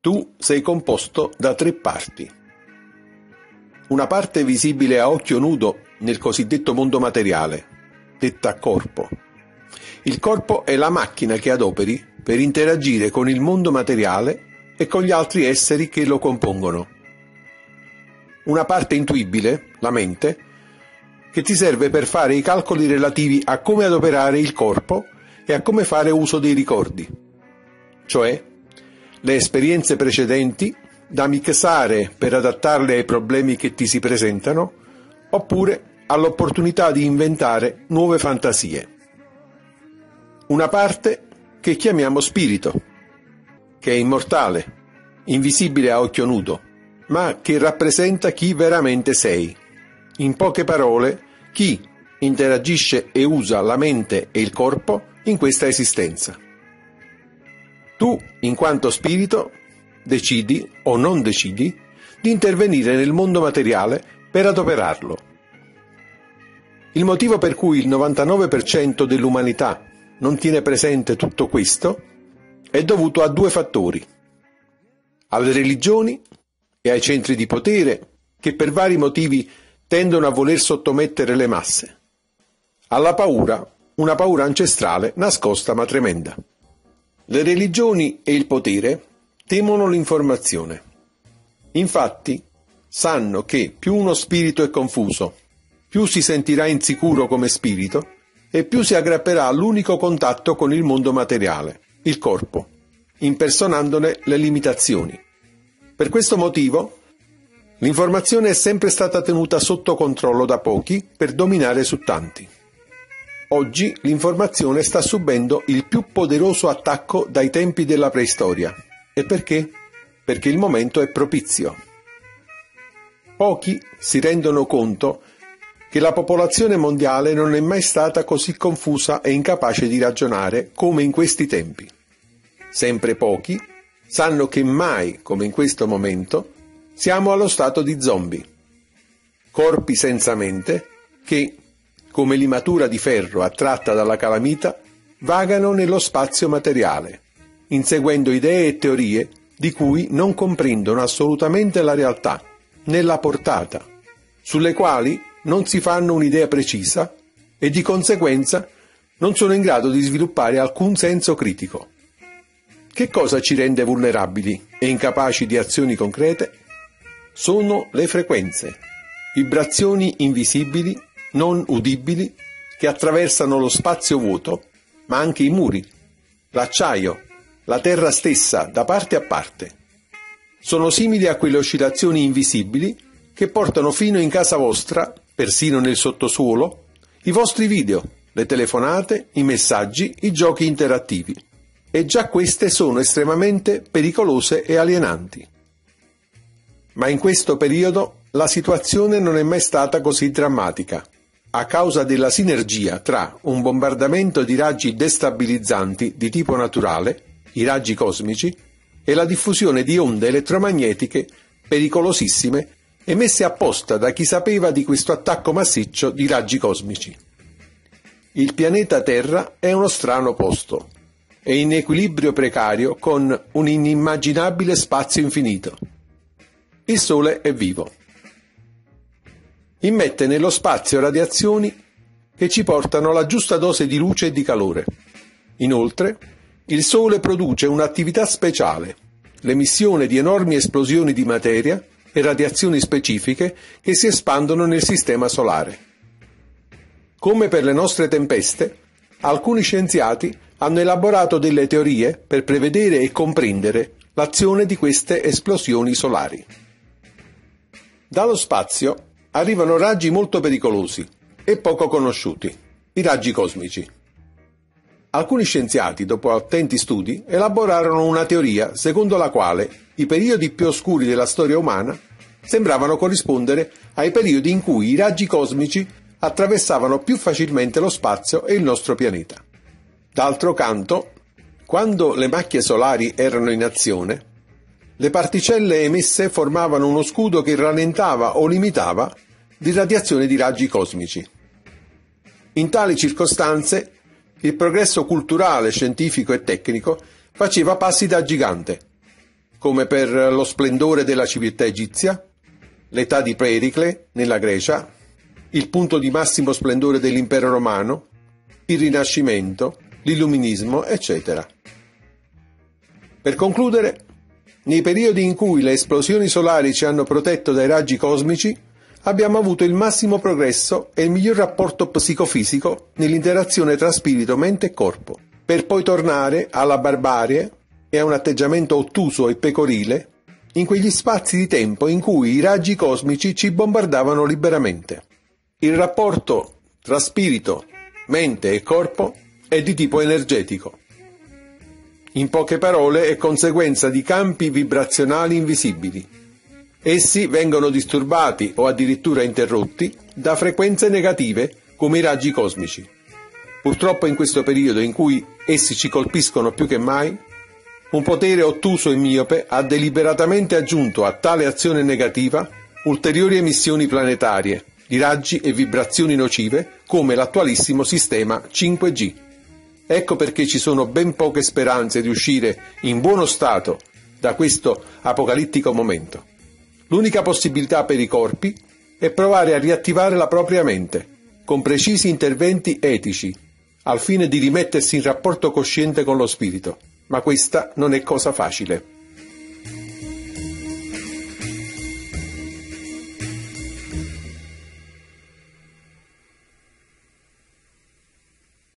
Tu sei composto da 3 parti. Una parte visibile a occhio nudo nel cosiddetto mondo materiale, detta corpo. Il corpo è la macchina che adoperi per interagire con il mondo materiale e con gli altri esseri che lo compongono. Una parte intuibile, la mente, che ti serve per fare i calcoli relativi a come adoperare il corpo e a come fare uso dei ricordi, cioè le esperienze precedenti da mixare per adattarle ai problemi che ti si presentano, oppure all'opportunità di inventare nuove fantasie. Una parte che chiamiamo spirito, che è immortale, invisibile a occhio nudo, ma che rappresenta chi veramente sei. In poche parole, chi interagisce e usa la mente e il corpo in questa esistenza. Tu, in quanto spirito, decidi o non decidi di intervenire nel mondo materiale per adoperarlo. Il motivo per cui il 99% dell'umanità non tiene presente tutto questo è dovuto a 2 fattori: alle religioni e ai centri di potere che per vari motivi tendono a voler sottomettere le masse, alla paura, una paura ancestrale nascosta ma tremenda. Le religioni e il potere temono l'informazione. Infatti, sanno che più uno spirito è confuso, più si sentirà insicuro come spirito e più si aggrapperà all'unico contatto con il mondo materiale, il corpo, impersonandone le limitazioni. Per questo motivo, l'informazione è sempre stata tenuta sotto controllo da pochi per dominare su tanti. Oggi l'informazione sta subendo il più poderoso attacco dai tempi della preistoria. E perché? Perché il momento è propizio. Pochi si rendono conto che la popolazione mondiale non è mai stata così confusa e incapace di ragionare come in questi tempi. Sempre pochi sanno che mai, come in questo momento, siamo allo stato di zombie. Corpi senza mente che, come limatura di ferro attratta dalla calamita, vagano nello spazio materiale, inseguendo idee e teorie di cui non comprendono assolutamente la realtà, né la portata, sulle quali non si fanno un'idea precisa e di conseguenza non sono in grado di sviluppare alcun senso critico. Che cosa ci rende vulnerabili e incapaci di azioni concrete? Sono le frequenze, vibrazioni invisibili, non udibili, che attraversano lo spazio vuoto, ma anche i muri, l'acciaio, la terra stessa da parte a parte. Sono simili a quelle oscillazioni invisibili che portano fino in casa vostra, persino nel sottosuolo, i vostri video, le telefonate, i messaggi, i giochi interattivi. E già queste sono estremamente pericolose e alienanti. Ma in questo periodo la situazione non è mai stata così drammatica, a causa della sinergia tra un bombardamento di raggi destabilizzanti di tipo naturale, i raggi cosmici, e la diffusione di onde elettromagnetiche pericolosissime emesse apposta da chi sapeva di questo attacco massiccio di raggi cosmici. Il pianeta Terra è uno strano posto, è in equilibrio precario con un inimmaginabile spazio infinito. Il Sole è vivo. Immette nello spazio radiazioni che ci portano la giusta dose di luce e di calore. Inoltre, il Sole produce un'attività speciale, l'emissione di enormi esplosioni di materia e radiazioni specifiche che si espandono nel sistema solare. Come per le nostre tempeste, alcuni scienziati hanno elaborato delle teorie per prevedere e comprendere l'azione di queste esplosioni solari. Dallo spazio arrivano raggi molto pericolosi e poco conosciuti, i raggi cosmici. Alcuni scienziati, dopo attenti studi, elaborarono una teoria secondo la quale i periodi più oscuri della storia umana sembravano corrispondere ai periodi in cui i raggi cosmici attraversavano più facilmente lo spazio e il nostro pianeta. D'altro canto, quando le macchie solari erano in azione, le particelle emesse formavano uno scudo che rallentava o limitava l'irradiazione di raggi cosmici. In tali circostanze, il progresso culturale, scientifico e tecnico faceva passi da gigante. come per lo splendore della civiltà egizia, l'età di Pericle nella Grecia, il punto di massimo splendore dell'impero romano, il Rinascimento, l'Illuminismo, eccetera. Per concludere, nei periodi in cui le esplosioni solari ci hanno protetto dai raggi cosmici, abbiamo avuto il massimo progresso e il miglior rapporto psicofisico nell'interazione tra spirito, mente e corpo, per poi tornare alla barbarie e a un atteggiamento ottuso e pecorile in quegli spazi di tempo in cui i raggi cosmici ci bombardavano liberamente. Il rapporto tra spirito, mente e corpo è di tipo energetico. In poche parole, è conseguenza di campi vibrazionali invisibili. Essi vengono disturbati o addirittura interrotti da frequenze negative come i raggi cosmici. Purtroppo in questo periodo in cui essi ci colpiscono più che mai, un potere ottuso e miope ha deliberatamente aggiunto a tale azione negativa ulteriori emissioni planetarie di raggi e vibrazioni nocive come l'attualissimo sistema 5G. Ecco perché ci sono ben poche speranze di uscire in buono stato da questo apocalittico momento. L'unica possibilità per i corpi è provare a riattivare la propria mente, con precisi interventi etici, al fine di rimettersi in rapporto cosciente con lo spirito, ma questa non è cosa facile.